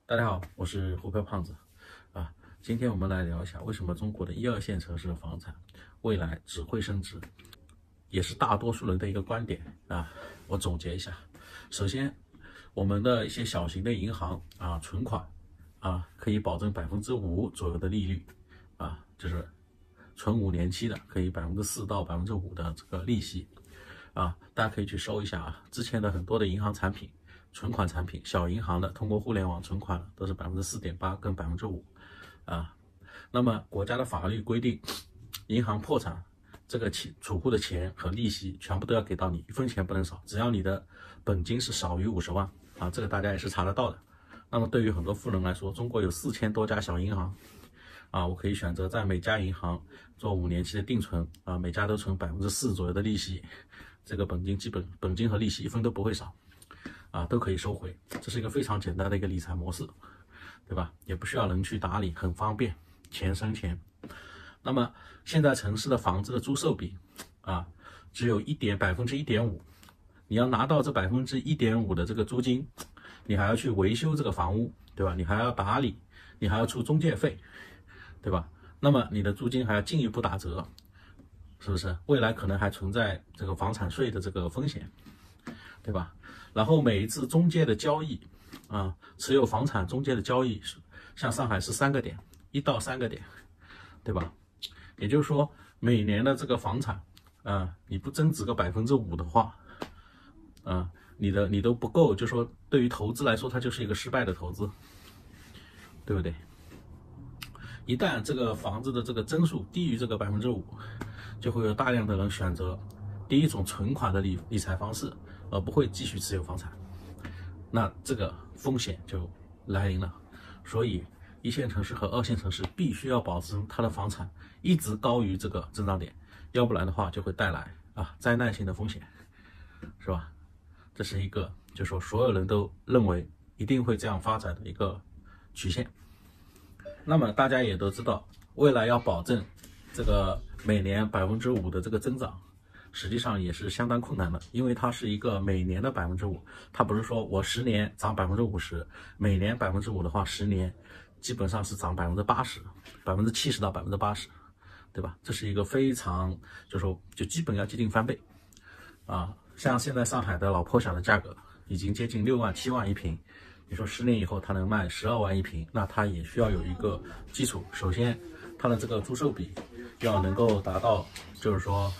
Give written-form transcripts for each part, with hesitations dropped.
大家好，我是胡漂胖子啊。今天我们来聊一下，为什么中国的1、2线城市的房产未来只会升值，也是大多数人的一个观点啊。我总结一下，首先，我们的一些小型的银行啊，存款啊，可以保证5%左右的利率啊，就是存5年期的，可以4%到5%的这个利息啊，大家可以去搜一下啊，之前的很多的银行产品。存款产品，小银行的通过互联网存款都是4.8%跟5%啊。那么国家的法律规定，银行破产，这个储户的钱和利息全部都要给到你，1分钱不能少，只要你的本金是少于50万啊，这个大家也是查得到的。那么对于很多富人来说，中国有4000多家小银行啊，我可以选择在每家银行做5年期的定存啊，每家都存4%左右的利息，这个本金和利息1分都不会少。啊，都可以收回，这是一个非常简单的一个理财模式，对吧？也不需要人去打理，很方便，钱生钱。那么现在城市的房子的租售比啊，只有1.5%，你要拿到这1.5%的这个租金，你还要去维修这个房屋，对吧？你还要打理，你还要出中介费，对吧？那么你的租金还要进一步打折，是不是？未来可能还存在这个房产税的这个风险，对吧？然后每一次中介的交易啊，持有房产中介的交易，像上海是3个点，1到3个点，对吧？也就是说，每年的这个房产啊，你不增值个5%的话，啊，你都不够，就说对于投资来说，它就是一个失败的投资，对不对？一旦这个房子的这个增速低于这个5%，就会有大量的人选择第一种存款的理财方式。而不会继续持有房产，那这个风险就来临了。所以1线城市和2线城市必须要保证它的房产一直高于这个增长点，要不然的话就会带来灾难性的风险，是吧？这是一个就说所有人都认为一定会这样发展的一个曲线。那么大家也都知道，未来要保证这个每年5%的这个增长，实际上也是相当困难的，因为它是一个每年的5%，它不是说我10年涨50%，每年5%的话，10年基本上是涨80%，70%到80%，对吧？这是一个非常就基本要接近翻倍啊！像现在上海的老破小的价格已经接近6万、7万一平，你说10年以后它能卖12万一平，那它也需要有一个基础，首先它的这个租售比要能够达到，就是说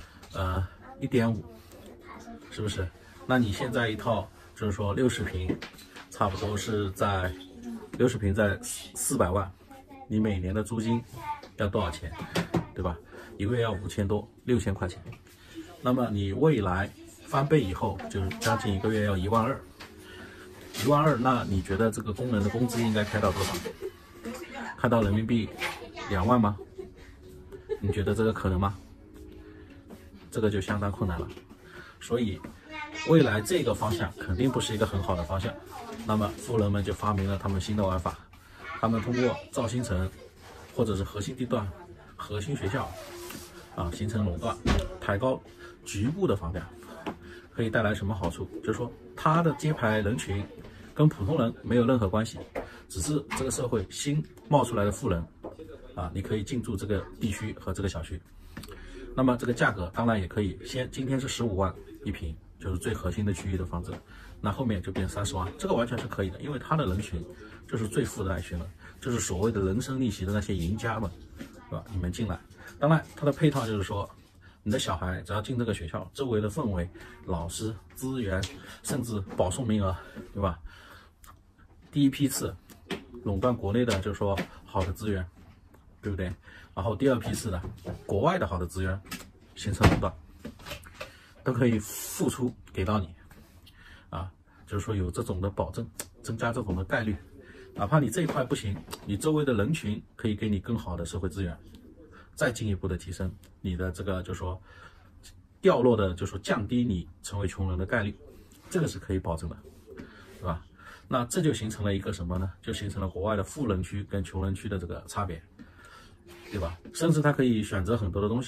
1.5，是不是？那你现在一套就是说60平，差不多是在60平在400万，你每年的租金要多少钱，对吧？一个月要5000多，6000块钱。那么你未来翻倍以后，就是将近一个月要12000，12000，那你觉得这个工人的工资应该开到多少？开到人民币2万吗？你觉得这个可能吗？这个就相当困难了，所以未来这个方向肯定不是一个很好的方向。那么富人们就发明了他们新的玩法，他们通过造新城或者是核心地段、核心学校啊，形成垄断，抬高局部的房价，可以带来什么好处？就是说，他的接盘人群跟普通人没有任何关系，只是这个社会新冒出来的富人啊，你可以进驻这个地区和这个小区。那么这个价格当然也可以，今天是15万一平，就是最核心的区域的房子，那后面就变30万，这个完全是可以的，因为它的人群就是最富的那群人，就是所谓的人生利息的那些赢家们，是吧？你们进来，当然它的配套就是说，你的小孩只要进这个学校，周围的氛围、老师、资源，甚至保送名额，对吧？第一批次垄断国内的就是说好的资源，对不对？然后第二批次的国外的好的资源形成垄断，都可以付出给到你啊，就是说有这种的保证，增加这种的概率，哪怕你这一块不行，你周围的人群可以给你更好的社会资源，再进一步的提升你的这个就是说掉落的，就是说降低你成为穷人的概率，这个是可以保证的，对吧？那这就形成了一个什么呢？就形成了国外的富人区跟穷人区的这个差别，对吧？甚至他可以选择很多的东西，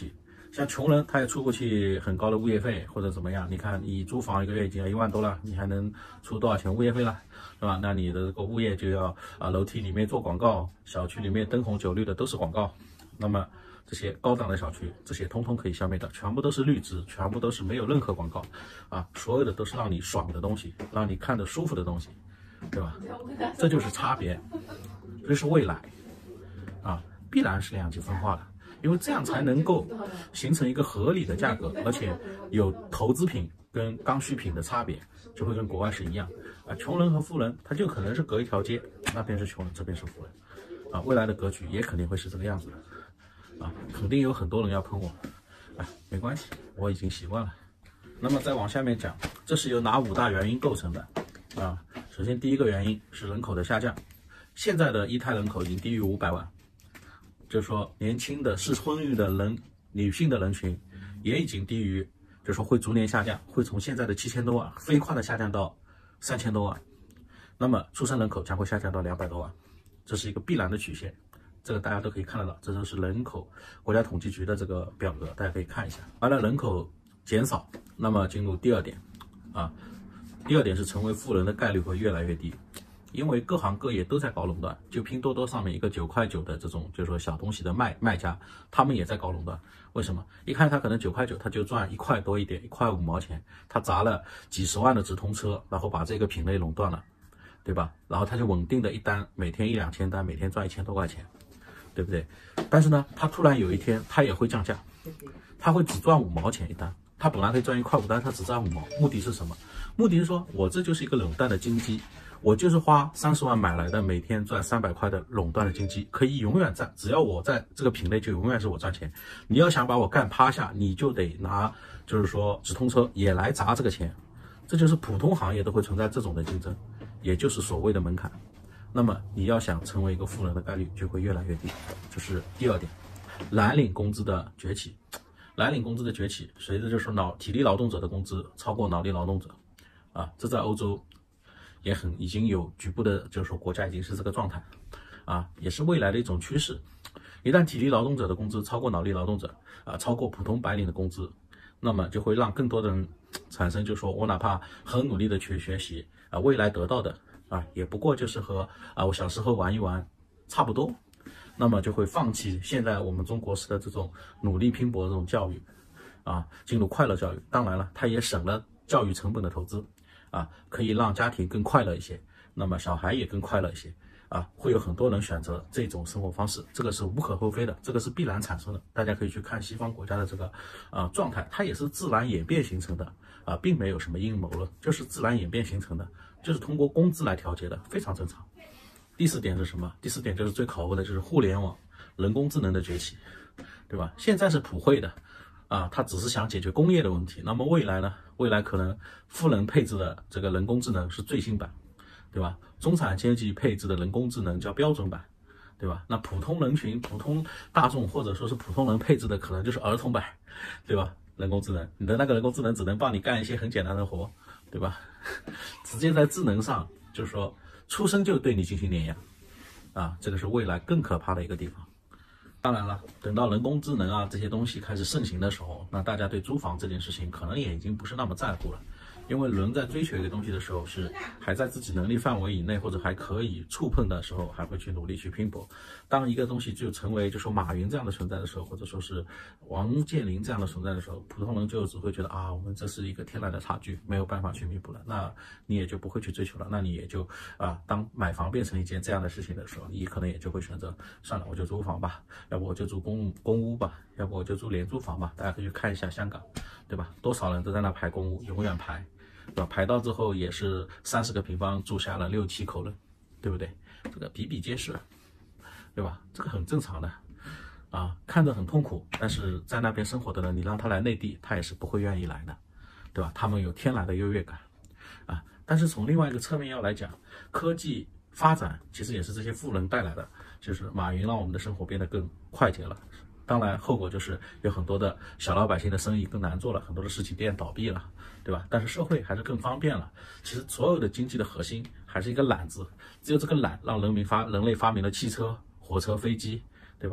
像穷人他也出不起很高的物业费或者怎么样。你看你租房一个月已经要1万多了，你还能出多少钱物业费了，是吧？那你的这个物业就要楼梯里面做广告，小区里面灯红酒绿的都是广告。那么这些高档的小区，这些通通可以消灭掉，全部都是绿植，全部都是没有任何广告所有的都是让你爽的东西，让你看得舒服的东西，对吧？这就是差别，这是未来必然是两极分化的。因为这样才能够形成一个合理的价格，而且有投资品跟刚需品的差别，就会跟国外是一样穷人和富人他就可能是隔一条街，那边是穷人，这边是富人未来的格局也肯定会是这个样子的肯定有很多人要喷我没关系，我已经习惯了。那么再往下面讲，这是由哪5大原因构成的首先第一个原因是人口的下降，现在的一胎人口已经低于500万。就是说，年轻的适婚育的女性的人群也已经低于，就是说会逐年下降，会从现在的7000多万飞快的下降到3000多万，那么出生人口将会下降到200多万，这是一个必然的曲线，这个大家都可以看得到，这就是人口国家统计局的这个表格，大家可以看一下。完了，人口减少，那么进入第二点第二点是成为富人的概率会越来越低。因为各行各业都在搞垄断，就拼多多上面一个9.9块的这种，就是说小东西的卖家，他们也在搞垄断。为什么？一看他可能9.9块，他就赚1块多一点，1块5毛钱，他砸了几十万的直通车，然后把这个品类垄断了，对吧？然后他就稳定的一单，每天1、2千单，每天赚1000多块钱，对不对？但是呢，他突然有一天他也会降价，他会只赚5毛钱一单，他本来可以赚1块5，但他只赚5毛，目的是什么？目的是说我这就是一个垄断的经济。我就是花30万买来的，每天赚300块的垄断的经济，可以永远在，只要我在这个品类就永远是我赚钱。你要想把我干趴下，你就得拿，就是说直通车也来砸这个钱。这就是普通行业都会存在这种的竞争，也就是所谓的门槛。那么你要想成为一个富人的概率就会越来越低，这是第二点。蓝领工资的崛起，蓝领工资的崛起，随着就是体力劳动者的工资超过脑力劳动者这在欧洲已经有局部的，就是说国家已经是这个状态也是未来的一种趋势。一旦体力劳动者的工资超过脑力劳动者超过普通白领的工资，那么就会让更多的人产生，就是说我哪怕很努力的去学习未来得到的也不过就是和我小时候玩一玩差不多，那么就会放弃现在我们中国式的这种努力拼搏的这种教育进入快乐教育。当然了，它也省了教育成本的投资可以让家庭更快乐一些，那么小孩也更快乐一些会有很多人选择这种生活方式，这个是无可厚非的，这个是必然产生的。大家可以去看西方国家的这个状态，它也是自然演变形成的并没有什么阴谋论，就是自然演变形成的，就是通过工资来调节的，非常正常。第4点是什么？第4点就是最考核的，就是互联网、人工智能的崛起，对吧？现在是普惠的它只是想解决工业的问题。那么未来呢？未来可能富人配置的这个人工智能是最新版，对吧？中产阶级配置的人工智能叫标准版，对吧？那普通人群、普通大众或者说是普通人配置的可能就是儿童版，对吧？人工智能，你的那个人工智能只能帮你干一些很简单的活，对吧？直接在智能上，就是说出生就对你进行碾压这个是未来更可怕的一个地方。当然了，等到人工智能这些东西开始盛行的时候，那大家对租房这件事情可能也已经不是那么在乎了。因为人在追求一个东西的时候，是还在自己能力范围以内，或者还可以触碰的时候，还会去努力去拼搏。当一个东西就成为就说马云这样的存在的时候，或者说是王健林这样的存在的时候，普通人就只会觉得我们这是一个天然的差距，没有办法去弥补了。那你也就不会去追求了，那你也就当买房变成一件这样的事情的时候，你可能也就会选择算了，我就租房吧，要不我就住公屋吧，要不我就住廉租房吧。大家可以去看一下香港，对吧？多少人都在那排公屋，永远排。对吧？排到之后也是30个平方住下了6、7口人，对不对？这个比比皆是，对吧？这个很正常的看着很痛苦，但是在那边生活的人，你让他来内地，他也是不会愿意来的，对吧？他们有天然的优越感但是从另外一个侧面要来讲，科技发展其实也是这些富人带来的，就是马云让我们的生活变得更快捷了。当然，后果就是有很多的小老百姓的生意更难做了，很多的实体店倒闭了，对吧？但是社会还是更方便了。其实所有的经济的核心还是一个懒字，只有这个懒让人类发明了汽车、火车、飞机，对吧？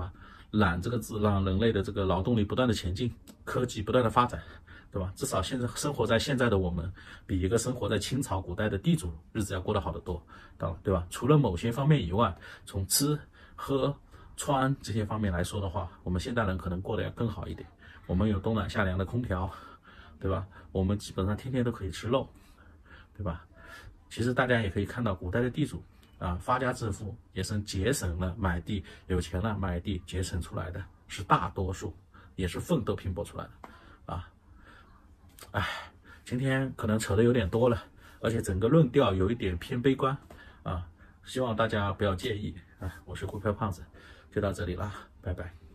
懒这个字让人类的这个劳动力不断的前进，科技不断的发展，对吧？至少现在生活在现在的我们，比一个生活在清朝古代的地主日子要过得好得多，对吧？除了某些方面以外，从吃喝穿这些方面来说的话，我们现代人可能过得要更好一点。我们有冬暖夏凉的空调，对吧？我们基本上天天都可以吃肉，对吧？其实大家也可以看到，古代的地主发家致富也是节省了买地，有钱了买地节省出来的，是大多数，也是奋斗拼搏出来的啊。今天可能扯得有点多了，而且整个论调有一点偏悲观啊，希望大家不要介意啊。我是股票胖子，就到这里啦，拜拜。